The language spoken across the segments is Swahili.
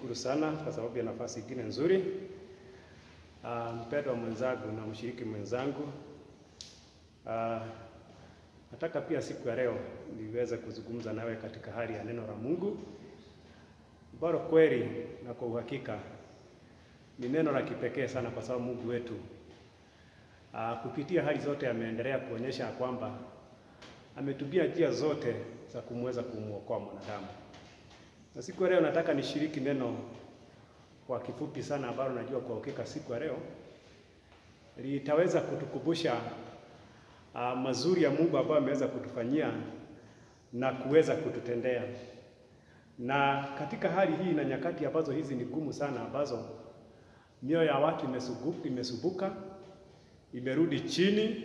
Nashukuru sana kwa sababu ya nafasi nyingine nzuri. Mpendwa mwenzangu na mshiriki mwenzangu, nataka pia siku ya leo niweze kuzungumza nawe katika hali ya neno la Mungu. Bado kweli na kwa uhakika ni neno la kipekee sana, kwa sababu Mungu wetu kupitia hali zote ameendelea kuonyesha kwamba ametumia njia zote za kumweza kumuokoa mwanadamu. Na siku ya leo nataka nishiriki neno kwa kifupi sana, ambalo najua kwa uhakika siku ya leo litaweza kutukumbusha mazuri ya Mungu ambayo ameweza kutufanyia na kuweza kututendea. Na katika hali hii na nyakati ambazo hizi ni gumu sana, ambazo mioyo ya watu imesubuka, imerudi chini,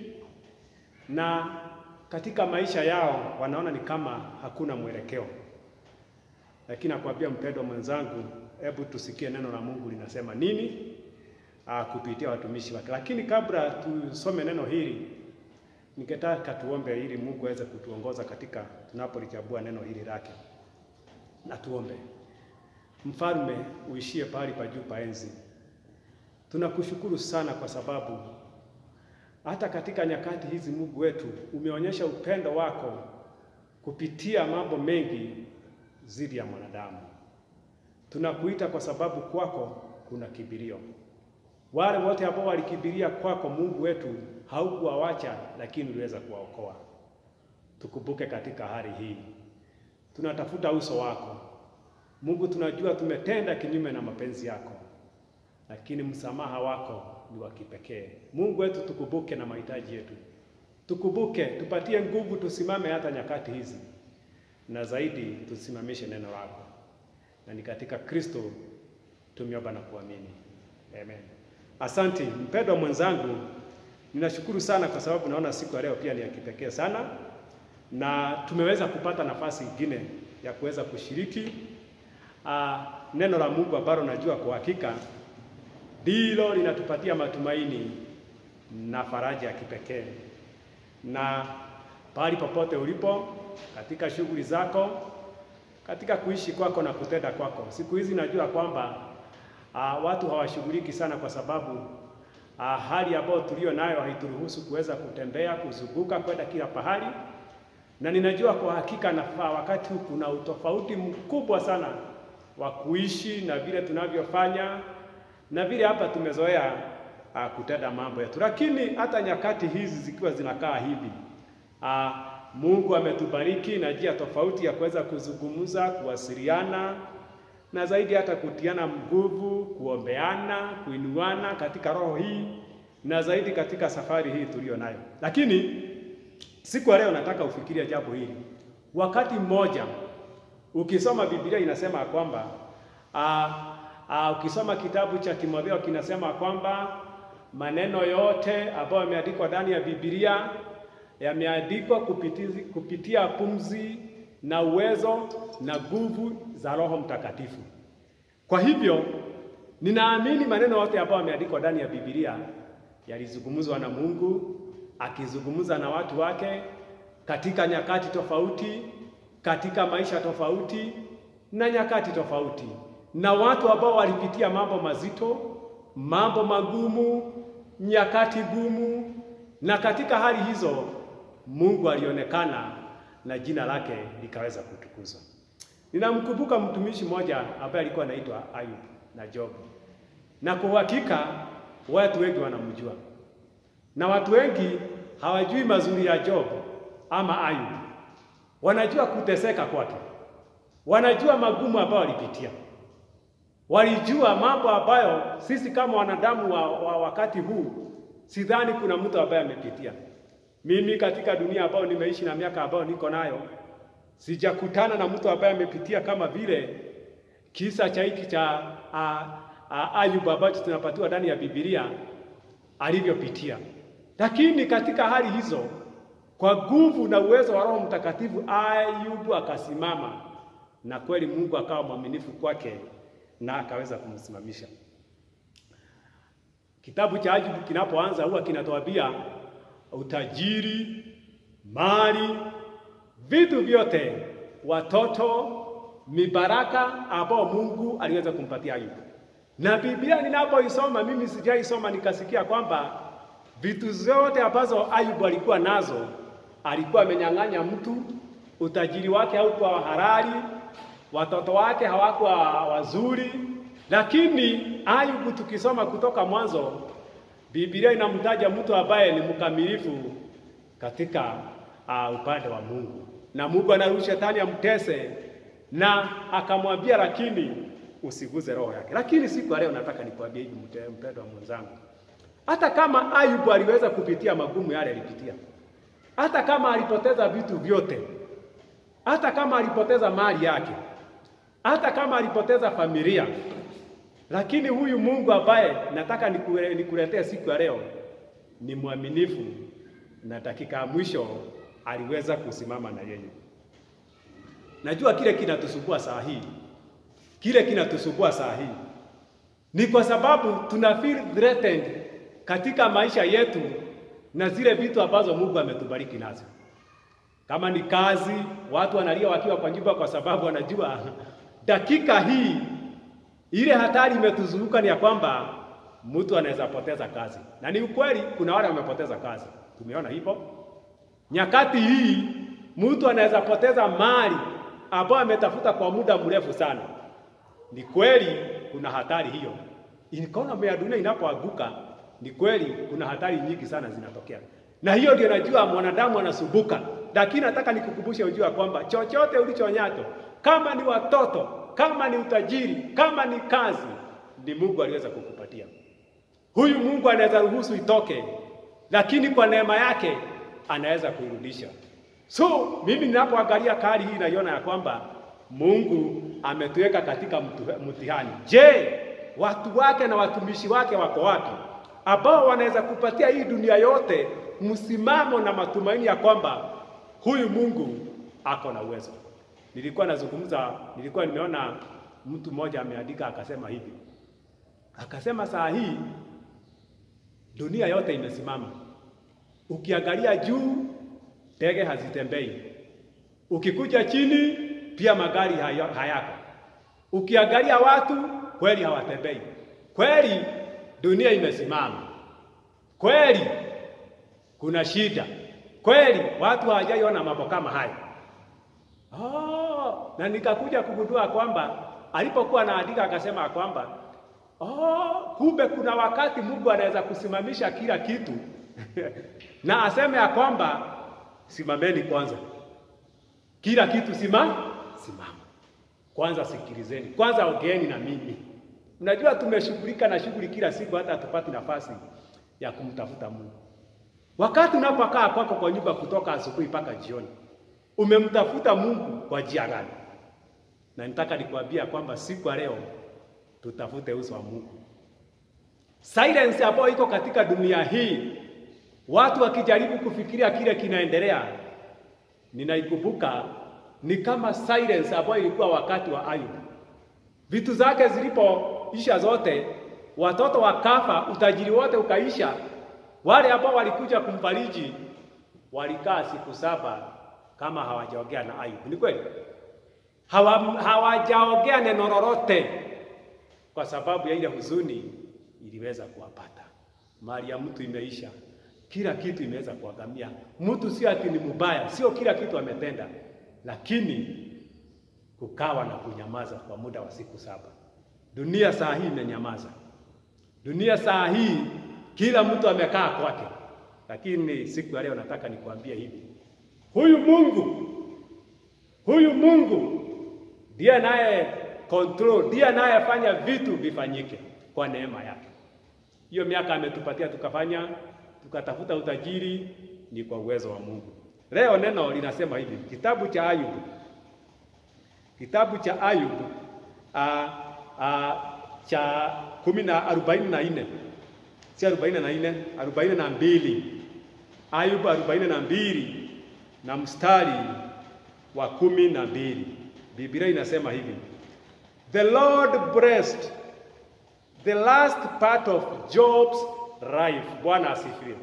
na katika maisha yao wanaona ni kama hakuna mwelekeo. Lakini nakwambia mpendwa mwenzangu, hebu tusikie neno la Mungu linasema nini kupitia watumishi wake. Lakini kabla tusome neno hili, ningetaka tuombe ili Mungu aweze kutuongoza katika tunapolichambua neno hili lake. Na tuombe. Mfalme uishie pahali pa juu pa enzi, tunakushukuru sana kwa sababu hata katika nyakati hizi Mungu wetu umeonyesha upendo wako kupitia mambo mengi zidi ya mwanadamu. Tunakuita kwa sababu kwako kuna kibirio. Wale wote ambao walikibiria kwako Mungu wetu haukuwawacha, lakini uliweza kuwaokoa. Tukumbuke katika hali hii. Tunatafuta uso wako. Mungu, tunajua tumetenda kinyume na mapenzi yako, lakini msamaha wako ni wa kipekee. Mungu wetu, tukumbuke na mahitaji yetu. Tukumbuke, tupatie nguvu tusimame hata nyakati hizi, na zaidi tusimamishe neno lako. Na ni katika Kristo tumeomba na kuamini. Amen. Asante mpendwa mwenzangu, ninashukuru sana kwa sababu naona siku ya leo pia ni ya kipekee sana, na tumeweza kupata nafasi nyingine ya kuweza kushiriki neno la Mungu ambalo najua kwa hakika ndilo linatupatia matumaini na faraja ya kipekee. Na pahali popote ulipo, katika shughuli zako, katika kuishi kwako na kutenda kwako, siku hizi najua kwamba watu hawashughuliki sana, kwa sababu hali ambayo tulio nayo haituruhusu kuweza kutembea, kuzunguka, kwenda kila pahali. Na ninajua kwa hakika nafaa wakati huu kuna utofauti mkubwa sana wa kuishi na vile tunavyofanya na vile hapa tumezoea kutenda mambo yetu. Lakini hata nyakati hizi zikiwa zinakaa hivi, Mungu ametubariki na njia tofauti ya kuweza kuzungumza, kuwasiliana, na zaidi hata kutiana nguvu, kuombeana, kuinuana katika roho hii, na zaidi katika safari hii tulio nayo. Lakini siku ya leo nataka ufikirie jambo hili. Wakati mmoja ukisoma Biblia inasema kwamba ukisoma kitabu cha Timotheo kinasema kwamba maneno yote ambayo yameandikwa ndani ya Biblia yameandikwa kupitia pumzi na uwezo na nguvu za Roho Mtakatifu. Kwa hivyo ninaamini maneno yote ambayo yameandikwa ndani ya Biblia yalizungumzwa na Mungu, akizungumza na watu wake katika nyakati tofauti, katika maisha tofauti na nyakati tofauti, na watu ambao walipitia mambo mazito, mambo magumu, nyakati gumu, na katika hali hizo Mungu alionekana na jina lake likaweza kutukuzwa. Ninamkumbuka mtumishi mmoja ambaye alikuwa anaitwa Ayub na Job. Na kwa hakika watu wengi wanamjua, na watu wengi hawajui mazuri ya Job ama Ayub. Wanajua kuteseka kwake, wanajua magumu ambayo alipitia, walijua mambo ambayo sisi kama wanadamu wa wakati huu sidhani kuna mtu ambaye amepitia. Mimi katika dunia ambayo nimeishi na miaka ambayo niko nayo, sijakutana na mtu ambaye amepitia kama vile kisa cha hiki cha Ayub ambacho tunapatiwa ndani ya Biblia alivyopitia. Lakini katika hali hizo, kwa nguvu na uwezo wa Roho Mtakatifu, Ayub akasimama, na kweli Mungu akawa mwaminifu kwake na akaweza kumsimamisha. Kitabu cha Ayub kinapoanza huwa kinatuambia utajiri, mali, vitu vyote, watoto, mibaraka ambao Mungu aliweza kumpatia Ayubu. Na Biblia ninapoisoma, mimi sijaisoma nikasikia kwamba vitu zote ambazo Ayubu alikuwa nazo, alikuwa amenyang'anya mtu, utajiri wake haukuwa halali, watoto wake hawakuwa wazuri. Lakini Ayubu tukisoma kutoka mwanzo, Biblia inamtaja mtu ambaye ni mkamilifu katika upande wa Mungu. Na Mungu anaruhusu shetani amtese, na akamwambia lakini usiguze roho yake. Lakini siku leo nataka nikwambie hivi mpendwa mwenzangu, hata kama Ayubu aliweza kupitia magumu yale alipitia, hata kama alipoteza vitu vyote, hata kama alipoteza mali yake, hata kama alipoteza familia, lakini huyu Mungu ambaye nataka nikuletee siku ya leo ni mwaminifu, na dakika ya mwisho aliweza kusimama na yeye. Najua kile kinatusumbua saa hii, ni kwa sababu tuna feel threatened katika maisha yetu na zile vitu ambazo Mungu ametubariki nazo. Kama ni kazi, watu wanalia wakiwa kwa nyumba kwa sababu wanajua dakika hii ile hatari imetuzunguka ni ya kwamba mtu anaweza poteza kazi. Na ni ukweli kuna wale wamepoteza kazi. Tumeona hivyo. Nyakati hii mtu anaweza poteza mali ambayo ametafuta kwa muda mrefu sana. Ni kweli kuna hatari hiyo. Economy ya dunia inapoanguka, ni kweli kuna hatari nyingi sana zinatokea. Na hiyo ndio najua mwanadamu anasumbuka. Lakini nataka nikukumbushe ujue kwamba chochote ulichonyato, kama ni watoto, kama ni utajiri, kama ni kazi, ni Mungu aliweza kukupatia. Huyu Mungu anaweza ruhusu itoke, lakini kwa neema yake anaweza kuirudisha. So mimi ninapoangalia kali hii naiona ya kwamba Mungu ametuweka katika mtihani. Je, watu wake na watumishi wake wako wapi ambao wanaweza kupatia hii dunia yote msimamo na matumaini ya kwamba huyu Mungu ako na uwezo? Nilikuwa nimeona mtu mmoja ameandika akasema hivi. Akasema saa hii dunia yote imesimama. Ukiangalia juu ndege hazitembei. Ukikuja chini pia magari hayako. Ukiangalia watu kweli hawatembei. Kweli dunia imesimama. Kweli kuna shida. Kweli watu hawajaiona mambo kama haya. Na nikakuja kugundua kwamba alipokuwa anaandika akasema kwamba kumbe kuna wakati Mungu anaweza kusimamisha kila kitu na aseme ya kwamba simameni kwanza. Kila kitu simama. Kwanza sikilizeni. Kwanza ongeeni na mimi. Unajua tumeshughulika na shughuli kila siku hata hatupati nafasi ya kumtafuta Mungu. Wakati unapokaa kwako kwa nyumba kutoka asubuhi mpaka jioni, umemtafuta Mungu kwa njia gani? Na nitaka nikwambia kwamba siku ya leo tutafute uso wa Mungu. Silence ambayo iko katika dunia hii, watu wakijaribu kufikiria kile kinaendelea, ninaikumbuka ni kama silence ambayo ilikuwa wakati wa Ayubu. Vitu zake zilipoisha zote, watoto wakafa, utajiri wote ukaisha. Wale ambao walikuja kumfariji walikaa siku 7 kama hawajaongea na Ayubu. Ni kweli? Hawajaongea neno lolote kwa sababu ya ile huzuni iliweza kuwapata. Mali ya mtu imeisha. Kila kitu imeweza kuangamia. Mtu si ati ni mbaya, sio kila kitu ametenda, lakini kukawa na kunyamaza kwa muda wa siku 7. Dunia saa hii imenyamaza. Dunia saa hii kila mtu amekaa kwake. Lakini siku ya leo nataka nikwambie hivi. Huyu Mungu ndiye naye control, ndiye anayefanya vitu vifanyike kwa neema yake. Hiyo miaka ametupatia tukatafuta utajiri ni kwa uwezo wa Mungu. Leo neno linasema hivi, kitabu cha Ayubu cha 44, si 44, 42. Ayubu 42 na mstari wa 12. Biblia inasema hivi. The Lord blessed the last part of Job's life. Bwana asifiwe.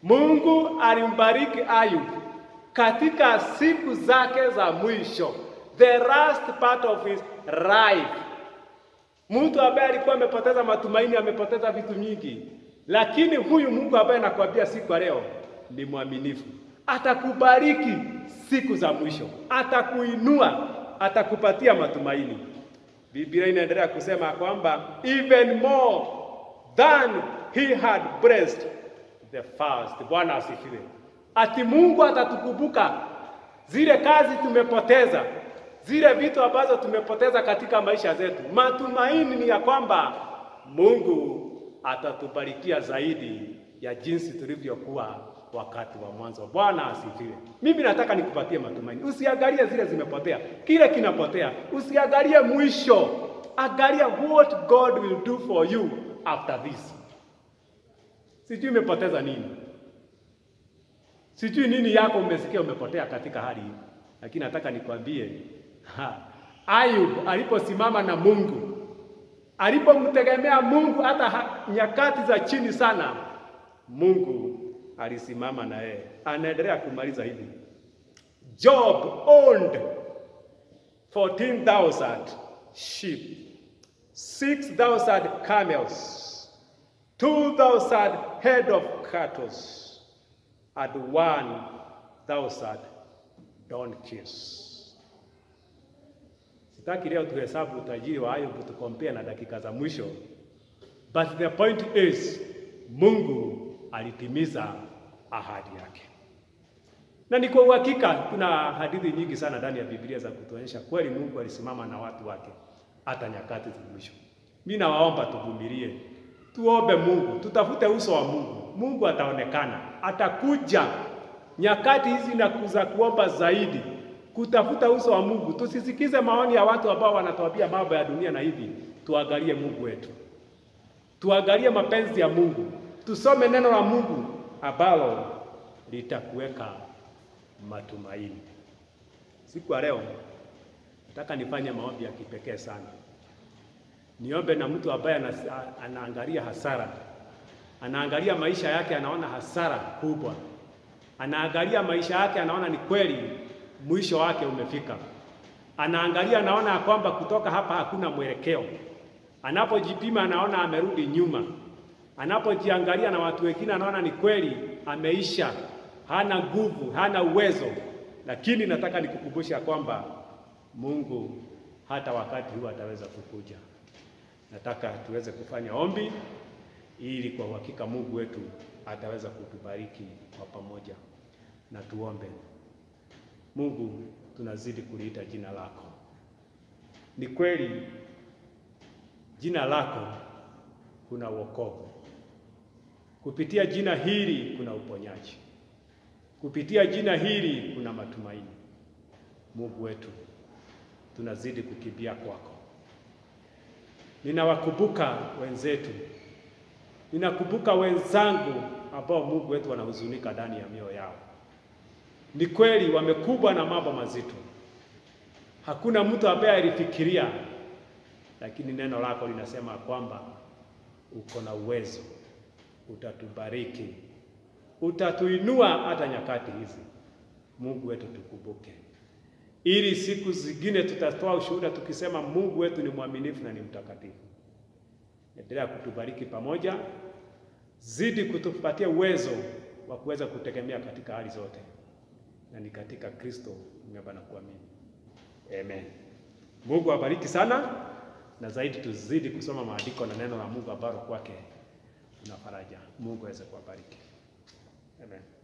Mungu alimbariki Ayubu katika siku zake za mwisho. the last part of his life. Mtu ambaye alikuwa amepoteza matumaini, amepoteza vitu nyingi. Lakini huyu Mungu ambaye nakwambia siku leo ni mwaminifu. Atakubariki siku za mwisho. Atakuinua, atakupatia matumaini. Biblia inaendelea kusema kwamba even more than he had blessed the first. Bwana asifiwe. Ati Mungu atatukumbuka zile kazi tumepoteza, zile vitu ambazo tumepoteza katika maisha zetu. Matumaini ni ya kwamba Mungu atatubarikia zaidi ya jinsi tulivyokuwa wakati wa mwanzo. Bwana asifiwe. Mimi nataka nikupatie matumaini. Usiangalie zile zimepotea, kile kinapotea. Usiangalie mwisho. Angalia what God will do for you after this. Sijui umepoteza nini. Sijui nini yako umesikia umepotea katika hali hii. Lakini nataka nikwambie, Ayub aliposimama na Mungu, alipomtegemea Mungu hata nyakati za chini sana, Mungu alisimama na yeye. Anaendelea kumaliza hivi. Job owned 14,000 sheep, 6,000 camels, 2,000 head of cattle, and 1,000 donkeys. Sitaki leo tuhesabu utajiri wa Ayubu tukompea na dakika za mwisho. But the point is, Mungu alitimiza ahadi yake. Na ni kwa uhakika kuna hadithi nyingi sana ndani ya Biblia za kutuonyesha kweli Mungu alisimama na watu wake hata nyakati za mwisho. Mimi nawaomba tuvumilie. Tuombe Mungu, tutafute uso wa Mungu. Mungu ataonekana, atakuja nyakati hizi na kuza kuomba zaidi, kutafuta uso wa Mungu. Tusisikize maoni ya watu ambao wanatuambia mambo ya dunia na hivi. Tuangalie Mungu wetu. Tuangalie mapenzi ya Mungu. Tusome neno la Mungu ambalo litakuweka matumaini. Siku ya leo nataka nifanye maombi ya kipekee sana. Niombe na mtu ambaye anaangalia hasara. Anaangalia maisha yake, anaona hasara kubwa. Anaangalia maisha yake, anaona ni kweli mwisho wake umefika. Anaangalia, anaona kwamba kutoka hapa hakuna mwelekeo. Anapojipima anaona amerudi nyuma. Anapojiangalia na watu wengine anaona ni kweli ameisha, hana nguvu, hana uwezo. Lakini nataka nikukumbusha kwamba Mungu hata wakati huu ataweza kukuja. Nataka tuweze kufanya ombi ili kwa uhakika Mungu wetu ataweza kutubariki kwa pamoja. Na tuombe. Mungu, tunazidi kuliita jina lako. Ni kweli jina lako kuna wokovu. Kupitia jina hili kuna uponyaji. Kupitia jina hili kuna matumaini. Mungu wetu, tunazidi kukimbia kwako. Ninawakumbuka wenzetu. Ninakumbuka wenzangu ambao Mungu wetu wanahuzunika ndani ya mioyo yao. Ni kweli wamekumbwa na mambo mazito. Hakuna mtu ambaye alifikiria, lakini neno lako linasema kwamba uko na uwezo, utatubariki, utatuinua hata nyakati hizi. Mungu wetu tukumbuke. Ili siku zingine tutatoa ushuhuda tukisema Mungu wetu ni mwaminifu na ni mtakatifu. Endelea kutubariki pamoja. Zidi kutupatia uwezo wa kuweza kutegemea katika hali zote. Na ni katika Kristo nimeomba na kuamini. Amen. Mungu awabariki sana, na zaidi tuzidi kusoma maandiko na neno la Mungu ambalo kwake kuna faraja. Mungu aweze kuwabariki. Amen.